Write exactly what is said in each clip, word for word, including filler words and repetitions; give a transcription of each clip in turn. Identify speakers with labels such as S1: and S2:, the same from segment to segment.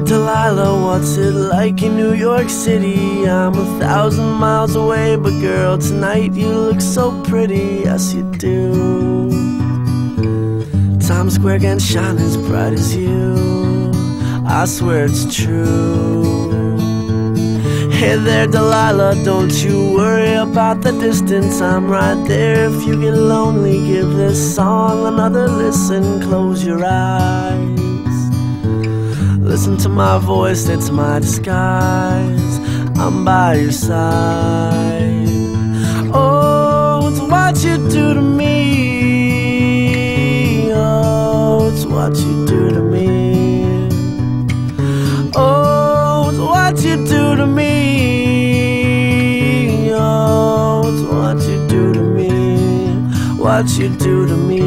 S1: Delilah, what's it like in New York City? I'm a thousand miles away, but girl, tonight you look so pretty, yes you do. Times Square can't shine as bright as you, I swear it's true. Hey there Delilah, don't you worry about the distance, I'm right there. If you get lonely, give this song another listen. Close your eyes, listen to my voice, it's my disguise, I'm by your side. Oh, it's what you do to me, oh, it's what you do to me. Oh, it's what you do to me, oh, it's what you do to me, what you do to me.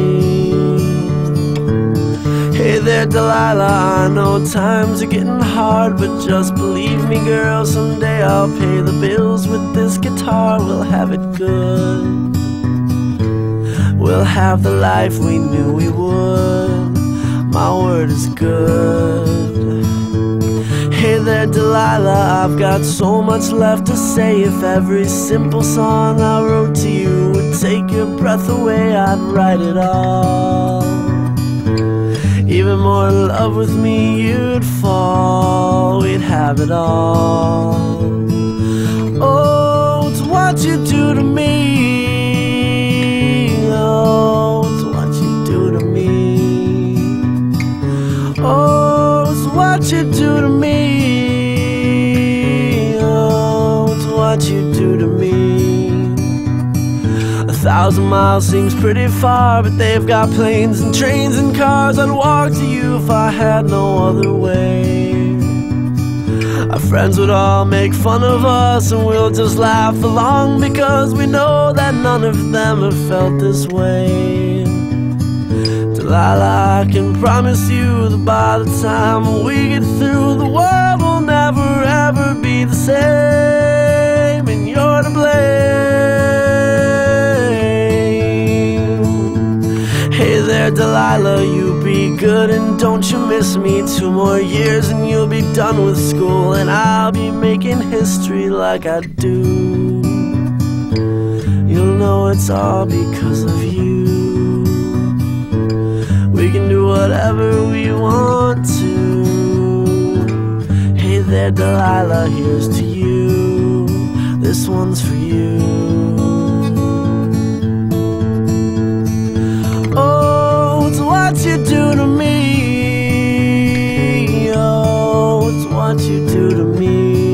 S1: Hey there Delilah, I know times are getting hard, but just believe me girl, someday I'll pay the bills with this guitar. We'll have it good, we'll have the life we knew we would, my word is good. Hey there Delilah, I've got so much left to say. If every simple song I wrote to you would take your breath away, I'd write it all. Even more in love with me you'd fall, we'd have it all. Oh, it's what you do to me, oh, it's what you do to me. Oh, it's what you do to me, oh, it's what you do to me. A thousand miles seems pretty far, but they've got planes and trains and cars. I'd walk to you if I had no other way. Our friends would all make fun of us, and we'll just laugh along, because we know that none of them have felt this way. Delilah, I can promise you that by the time we get through, the world will never ever be the same, and you're to blame. Hey there Delilah, you be good and don't you miss me. Two more years and you'll be done with school, and I'll be making history like I do. You'll know it's all because of you. We can do whatever we want to. Hey there Delilah, here's to you, this one's for you. Oh, it's what you do to me, oh, it's what you do to me.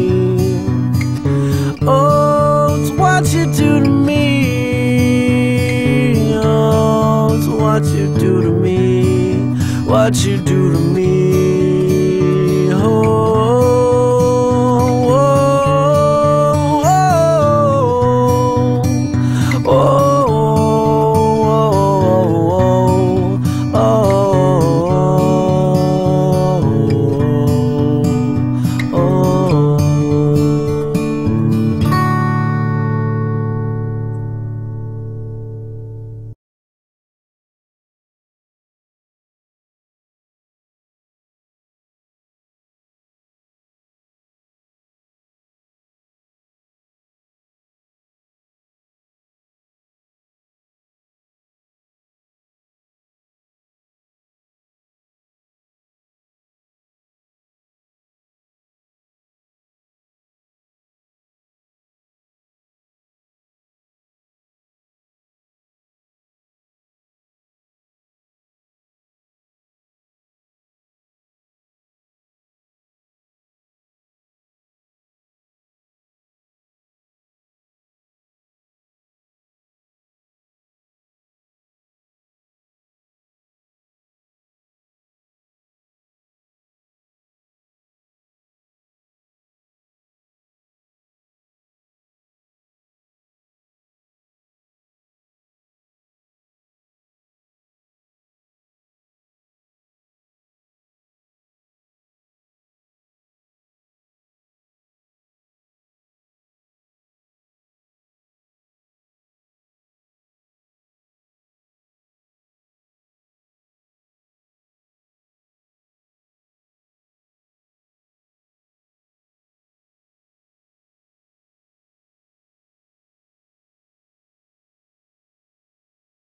S1: Oh, it's what you do to me, oh, it's what you do to me, what you do to me.